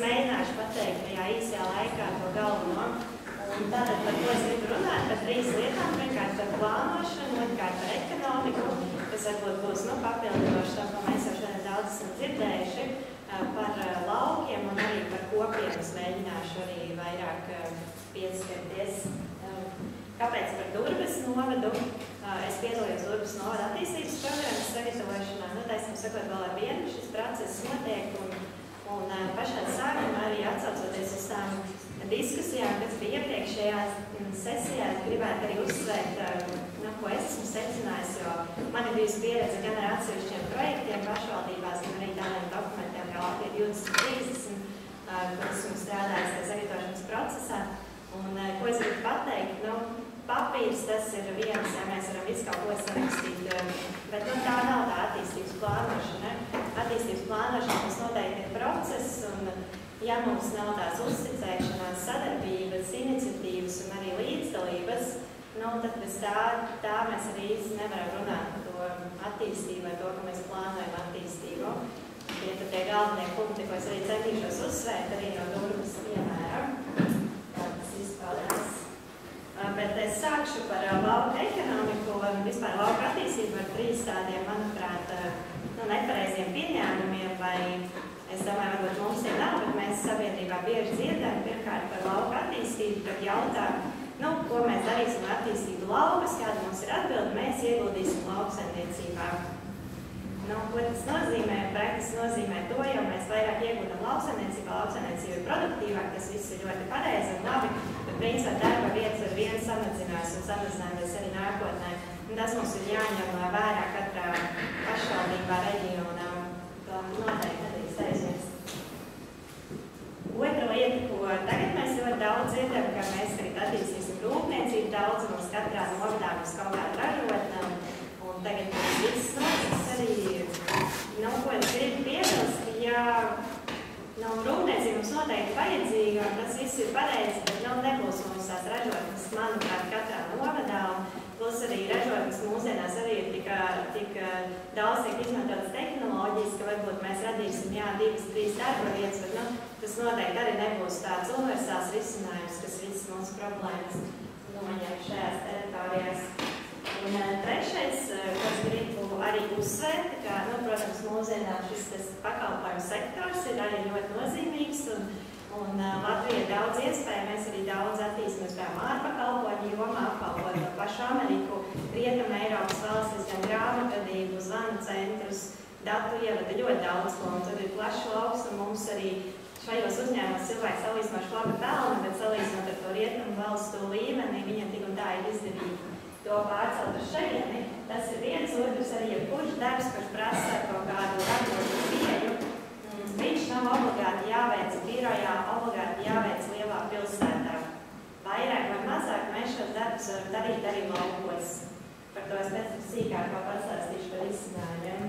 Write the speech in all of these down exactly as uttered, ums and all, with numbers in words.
mēģināšu pateikt tajā īsajā laikā to galveno. Un tātad, par ko es gribu runāt, par trīs lietām. Pirmkārt par plānošanu, otrkārt par ekonomiku, kas varbūt būs nu, papildinoši tam, ko mēs jau šodien daudz esam dzirdējuši, par laukiem un arī par kopienas mēģināšu arī vairāk pieskarties. Kāpēc par Durbes novadu? Es piedalījos Durbes novada attīstības programmas sagatavošanā. Nu, taisnīm sakot, vēl ar vienu šis process notiek. Un, un pašā sākumā arī atsaucoties uz tām diskusijām, kas bija iepriekšējās sesijās, gribētu arī uzsvērt, nu, ko es esmu secinājis, jo man ir bijusi pieredze gan ar atsevišķiem projektiem pašvaldībās, gan arī tādiem dokumentiem kā Latvija divdesmit trīsdesmit, kur esmu strādājis tajā sagatavošanas procesā. Un, ko es gribu pateikt, nu, papīrs tas ir viens, ja mēs varam visu kaut ko sarakstīt, bet nu, tā nav tā attīstības plānošana. Attīstības plānošana tas noteikti ir process, un ja mums nav tās uzticēšanās, sadarbības, iniciatīvas un arī līdzdalības, nu, tad bez tā, tā mēs arī īsti nevaram runāt par to attīstību vai to, ka mēs plānojam attīstību. Tie tad tie galvenie punkti, ko es arī centīšos uzsvērt arī no Durbes piemēra. Bet es sākšu par lauka ekonomiku un vispār lauka attīstību ar trīs tādiem, manuprāt, nu, nepareiziem pieņēmumiem, vai es domāju, varbūt mums tie nav, bet mēs sabiedrībā bieži dzirdam pirmkārt par lauka attīstību, kad jautā, nu, ko mēs darīsim ar attīstību laukas, kāda mums ir atbilde, mēs ieguldīsim lauksaimniecībā. Nu, ko tas nozīmē? Praktiski nozīmē to, jo mēs vairāk iegūtam lauksaimniecībā, lauksaimniecība ir produktīvāk, tas viss ir ļoti pareizi un labi, bet principā darba vietas ar vienu samazinās un samazināsies arī nākotnē. Un tas mums ir jāņem vērā katrā pašvaldībā, reģionā, to noteikti nedrīkst aizmirst. Otra lieta, ko tagad mēs ļoti daudz dzirdam, ka mēs tagad attīstīsim rūpniecību, daudz mums katrā novadā mums kaut kāda ražotne. Un tagad tas viss notiks arī, nu, ko es gribu piebilst, ka jā, nu, rūpniecība mums noteikti vajadzīga, un tas viss ir pareizi, bet nu, nebūs mums tās ražotnes, manuprāt, katrā novadā, un plus arī ražotnes mūsdienās arī ir tik, tik daudz tiek izmantotas tehnoloģijas, ka varbūt mēs radīsim, jā, divas, trīs darba vietas, bet, nu, tas noteikti arī nebūs tāds universāls risinājums, kas visas mūsu problēmas noņem šajās teritorijās. Un trešais, ko es gribu arī uzsvērt, ka, nu, protams, mūsdienās šis pakalpojumu sektors ir arī ļoti nozīmīgs, un, un Latvija ir daudz iespēju, mēs arī daudz attīstam, piemēram, ārpakalpojumu jomā, apkalpot to pašu Ameriku, Rietumu Eiropas valstis, gan grāmatvedību, zvanu centrus, datu ievada ļoti daudz, un tur ir plašs lauks, un mums arī šajos uzņēmumos cilvēki salīdzinoši labi pelna, bet salīdzinot ar to Rietumu valstu līmeni, viņam tik un tā ir izdevīgi to pārcelt uz šejieni. Tas ir viens, otrs arī jebkurš darbs, kurš prasa kaut kādu radošu pieeju. Viņš nav obligāti jāveic birojā, obligāti jāveic lielā pilsētā. Vairāk vai mazāk mēs šos darbus varam darīt arī laukos. Par to es pēc sīkāk vēl pastāstīšu par izcinājumiem.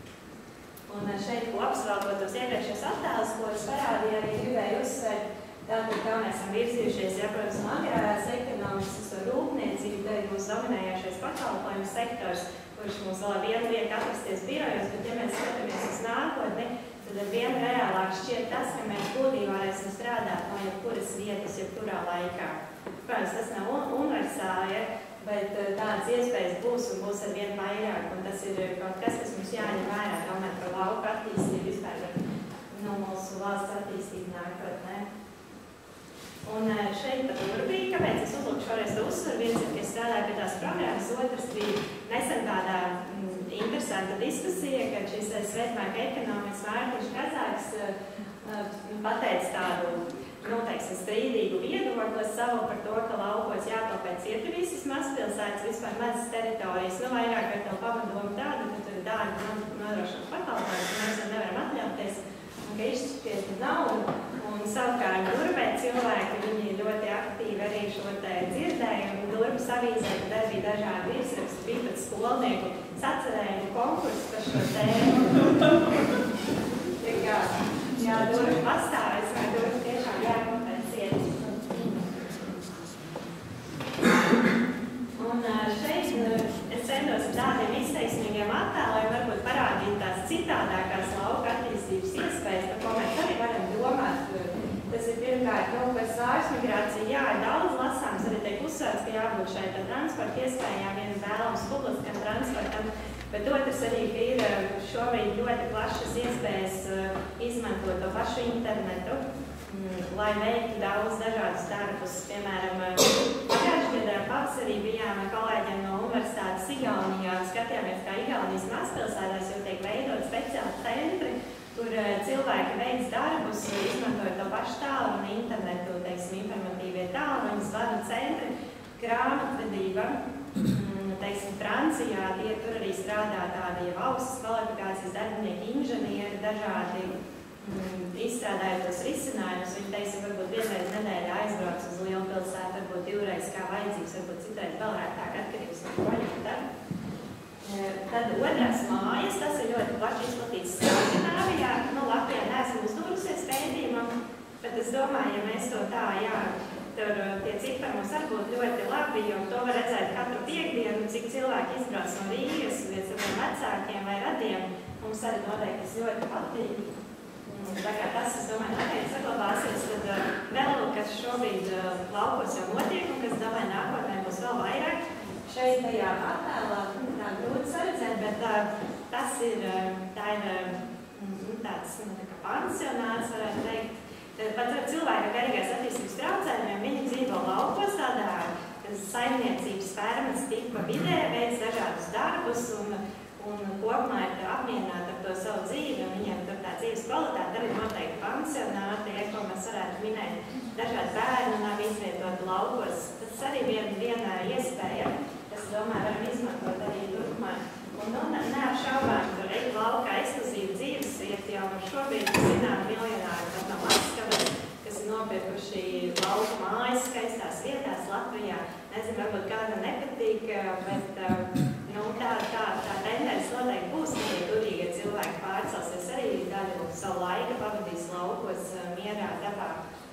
Un šeit kopsavalkot uz iepriekšējos attēlus, ko es parādīju, arī gribēju uzsvērt. Tātad, kā mēs esam virzījušies, ja, protams, no agrārās ekonomikas uz to rūpniecību, tad ir mūsu dominējošais pakalpojumu sektors, kurš mums vēl ar vienu liek atrasties birojos, bet, ja mēs skatāmies uz nākotni, tad ar vienu reālāk šķiet tas, ka mēs būtībā varēsim strādāt no jebkuras vietas, jebkurā laikā. Protams, tas nav un universāli, ja, bet tādas iespējas būs un būs ar vienu vairāk, un tas ir kaut kas, kas mums jāņem vērā, domāt par lauku attīstību, vispār par no mūsu valsts attīstību nākotnē. Un šeit pat Durbī, kāpēc es uzlūku šoreiz to uzsvaru, viens ir, ka es strādāju pie tās programmas, otrs bija nesen tādā mm, interesanta diskusija, kad šis svetimāka ekonomikas Mārtiņš Kazāks uh, pateica tādu, nu, teiksim, strīdīgu viedokli savu par to, ka laukos jāpapēc iet visas mazpilsētas, vispār mazas teritorijas, nu, vairāk ar to pamadomu tādu, ka tur ir dārgi nodrošināt pakalpojumus, un mēs jau nevaram atļauties, un ka izšķiet nav. Un savukārt Durbē cilvēki, viņi ļoti aktīvi arī šo te dzirdēja, un Durbas avīzē, tad arī bija dažādi virsraksti, bija pat skolnieku sacerējumu konkursu par šo tēmu. Tā kā, jā, Durba pastāvēs, vai Durba tiešām jākompensēt. Un šeit es centos tādiem izteiksmīgiem attēliem varbūt parādīt tās citādākās lauka attīstības iespējas, par ko mēs arī varam domāt jābūt šai transporta iespējām, gan vēlams publiskam transportam, bet otrs arī, ka ir šobrīd ļoti plašas iespējas izmantot to pašu internetu, lai veiktu daudz dažādus darbus. Piemēram, pagājušajā gadā pavasarī bijām kolēģiem no Universitātes Igaunijā un skatījāmies, kā Igaunijas mazpilsētās jau tiek veidot speciāli centri, kur cilvēki veic darbus, izmantojot to pašu tālruni internetu, teiksim, informatīvie tālruņi, zvanu centri, grāmatvedība. Teiksim, Francijā tie tur arī strādā tādi jau augstas kvalifikācijas darbinieki, inženieri, dažādi izstrādājot tos risinājumus. Viņi, teiksim, varbūt vienreiz nedēļā aizbrauc uz lielu pilsētu, varbūt divreiz kā vajadzīgs, varbūt citreiz vēl rētāk atkarības no projekta. Tad otrās mājas, tas ir ļoti plaši izplatīts Skandināvijā. Nu, Latvijā neesmu uzdūrusies pētījumam, bet es domāju, ja mēs to tā, jā, tur tie cipari mums arī būtu ļoti labi, jo to var redzēt katru piekdienu, cik cilvēki izbrauc no Rīgas, viens saviem vecākiem vai radiem. Mums arī noteikti tas ļoti patīk. Tā kā tas, es domāju, noteikti saglabāsies, tad vēl, kas šobrīd laukos jau notiek un kas, domāju, nākotnē būs vēl vairāk. Šeit tajā attēlā tā grūti saredzēt, bet tā, tas ir, tā ir tāds nu, tā kā pansionāts, varētu teikt. Pat cilvēki ar garīgās attīstības traucējumiem, viņi dzīvo laukos tādā saimniecības fermas tipa vidē, veic dažādus darbus un, un kopumā ir apmierināti ar to savu dzīvi, un viņiem tur tā dzīves kvalitāte arī noteikti pansionāti, ja, ko mēs varētu minēt. Dažādi bērni nav izvietoti laukos. Tas arī viena, viena iespēja, kas, domāju, varam izmantot arī turpmāk. Un nu, neapšaubām, tur ir laukā ekskluzīva dzīves vieta, jau ar šobrīd zinām miljonāri pat no Maskavas, kas ir nopirkuši lauka mājas skaistās vietās Latvijā. Nezinu, varbūt kādam nepatīk, bet nu, tā, tā, tā tendence noteikti būs, ka tie turīgie cilvēki pārcelsies arī daļu savu laiku pavadīs laukos mierā dabā.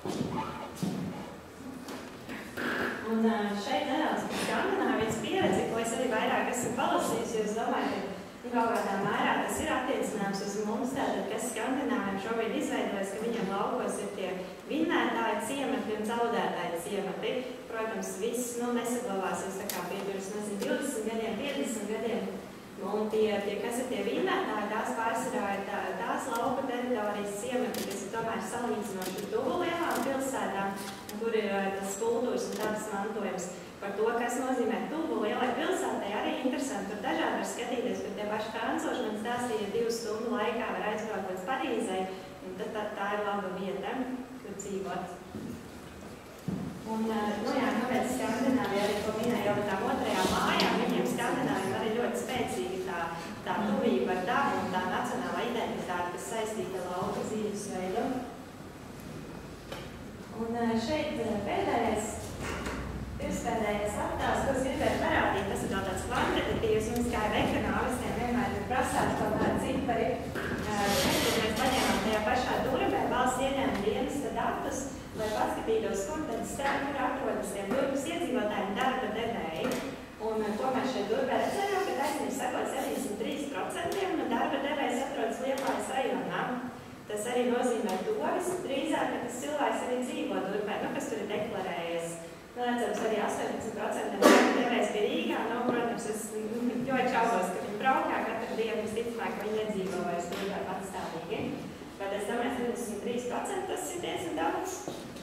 Un šeit nedaudz par Skandināvijas pieredzi, ko es arī vairāk esmu palasījusi, jo es domāju, ka kaut kādā mērā tas ir attiecināms uz mums, tātad, kas Skandināviem šobrīd izveidojas, ka viņiem laukos ir tie vinnētāji ciemati un zaudētāji ciemati. Protams, viss nu, nesaglabāsies tā kā pie nezinu, divdesmit gadiem, piecdesmit gadiem. Un tie, tie, kas ir tie vinnētāji, tās pārsvarā ir tā, tās lauka teritorijas ciemati, kas ir tomēr salīdzinoši tuvu lielām pilsētām, kur ir tas kultūras un tādas mantojums. Par to, kas nozīmē tuvu lielai pilsētai, arī interesanti. Tur dažādi var skatīties, bet tie paši francūži man stāstīja, divu stundu laikā var aizbraukt līdz Parīzei, un tad tā, tā ir laba vieta, kur dzīvot. Un, nu jā, kāpēc Skandināvija arī to minēja jau tām otrajām mājām, viņiem Skandināvija arī ļoti spēcīga tā, tā tuvība ar dabu un tā nacionālā identitāte, kas saistīta lauka dzīvesveidu. Un šeit pēdējais, pirmspēdējais attēls, ko es gribētu parādīt, tas ir tāds kvantitatīvs, mums kā ir ekonomistiem vienmēr ir prasāts kaut kādi cipari. Šeit, kad mēs paņēmām tajā pašā durvē, valsts ieņēma dienesta datus, lai paskatītos, kur tad stāv, kur atrodas tie durvis iedzīvotāji un darba devēji. Un ko mēs šeit durvē redzējām, ka taisnība sakot septiņdesmit trīs procenti no darba devējs atrodas Liepājas rajonā. Tas arī nozīmē to visdrīzāk, ka tas cilvēks arī dzīvo durvē, nu, kas tur ir deklarējies. Nu, redzams, arī astoņdesmit procenti darba devējs bija Rīgā. Nu, protams, es ļoti šaubos, ka viņi braukā katru dienu, visticamāk, ka viņi nedzīvo vairs durvē patstāvīgi. Bet es domāju, septiņdesmit trīs procenti tas ir diezgan daudz.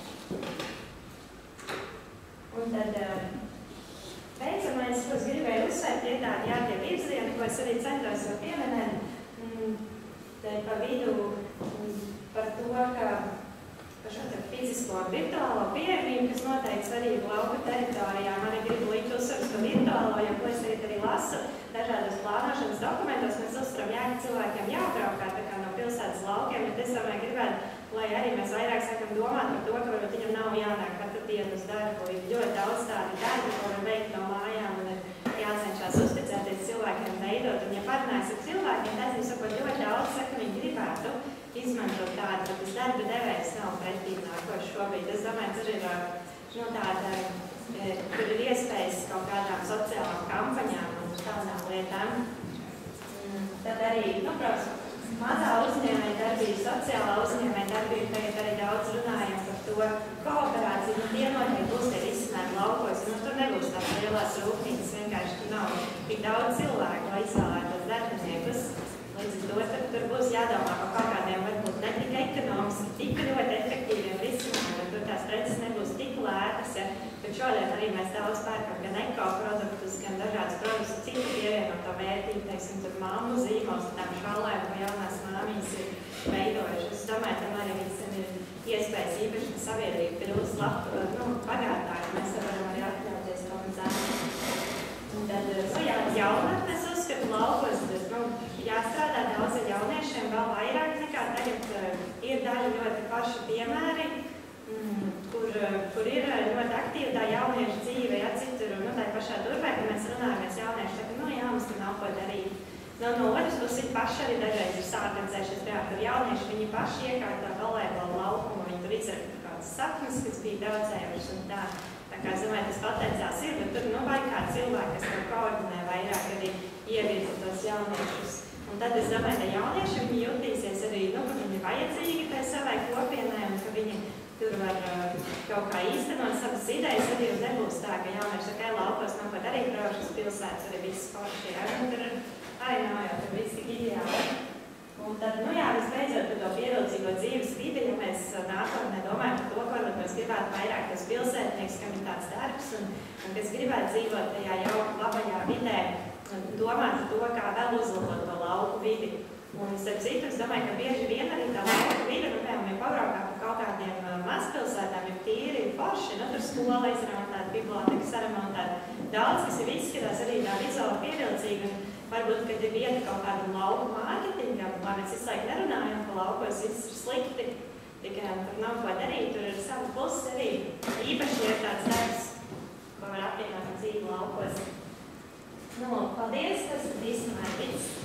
Un tad beidzamais, ko es gribēju uzsvērt, ir tādi jā, tie virzieni, ko es arī centos jau pieminēt. Te pa vidu par to, ka par šo te fizisko un virtuālo pieejamību, kas noteikti svarīgi lauka teritorijā, man arī gribu likt uzsvars par virtuālo, jo, ko es arī lasu dažādos plānošanas dokumentos, mēs uztram, jā, ka cilvēkiem jābraukā tā kā no pilsētas laukiem, bet es domāju, gribētu, lai arī mēs vairāk sākam domāt par to, ka varbūt viņam nav jānāk katru dienu uz darbu. Ir ļoti daudz tādu darbu, ko var veikt no mājām un ir jācenšas uzticēties cilvēkiem veidot. Un ja parunājas ar cilvēkiem, tad viņi sakot ļoti daudz, saka, viņi gribētu izmantot tādu, ka tas darba devējs nav pretīm nākoši šobrīd. Es domāju, tur ir, nu, tāda, tur ir iespējas kaut kādām sociālām kampaņām un tādām lietām. Tad arī, nu, protams, mazā uzņēmēja darbība, sociālā uzņēmēja darbība, tagad arī daudz runājam par to kooperāciju, un tie noteikti būs tie risinājumi laukos, un tur nebūs tāds to vērtību, teiksim, tur mammu zīmos, tām šalēm, ko jaunās māmīs ir veidojuši. Es domāju, tam arī visam ir iespējas īpaši, ka sabiedrība kļūst labi, nu, bagātāka, mēs varam arī atļauties to zēnu. Un tad, nu, jā, jaunatnē es uzskatu laukos, nu, jāstrādā daudz ar jauniešiem, vēl vairāk nekā tagad ir daļa ļoti paši piemēri, kur, kur ir ļoti aktīva tā jauniešu dzīve, ja citur, nu, tā pašā Durbē, kad mēs runājamies jaunieši, saka, nu, jā, mums tur nav ko darīt. No, no otras puses, viņi paši arī dažreiz ir sāorganizējušies, piemēram, tur jaunieši, viņi paši iekārtā volejbola laukumu, viņi tur izsaka kādas sapnes, kas bija daudzējušas un tā. Tā kā, es domāju, tas potenciāls ir, bet tur, nu, vajag kādi cilvēki, kas to koordinē vairāk arī ievirza tos jauniešus. Un tad, es domāju, ka jaunieši, viņi jutīsies arī, nu, ka viņi ir vajadzīgi tai savai kopienai un ka viņi tur var uh, kaut kā īstenot savas idejas, arī nebūs tā, ka jaunieši saka, laukos nav ko darīt, braušu uz pilsētas, arī viss forši ir, un tur arī nav jau, tur viss tik ideāli. Un tad, nu jā, visbeidzot par to pievilcīgo dzīves vidi, ja mēs nākotnē domājam par to, ko varbūt mēs gribētu vairāk tos pilsētnieks, kam ir tāds darbs, un, un kas gribētu dzīvot tajā jauka labajā vidē, domāt par to, kā vēl uzlabot to lauku vidi. Un, starp citu, es domāju, ka bieži vien arī tā lauka vide, nu, piemēram, ja pabraukā par kaut kādiem uh, mazpilsētām, ir tīri forši, nu, tur skola izremontēta, biblioteka saremontēta, daudz, kas ir izskatās arī tā vizuāli pievilcīgi, un varbūt, kad ir vieta kaut kādu lauku mārketingam, lai mēs visu laiku nerunājam, ka laukos viss ir slikti, tikai tur nav ko darīt, tur ir savu pusi arī, īpaši ir tāds darbs, ko var apvienot ar dzīvi laukos. Nu, paldies, tas ir īstenībā viss.